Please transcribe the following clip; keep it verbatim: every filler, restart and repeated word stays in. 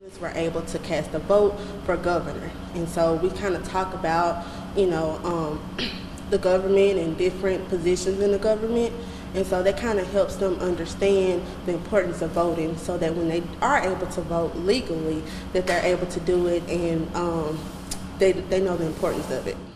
We're able to cast a vote for governor, and so we kind of talk about, you know, um, the government and different positions in the government, and so that kind of helps them understand the importance of voting, so that when they are able to vote legally, that they're able to do it, and um, they they know the importance of it.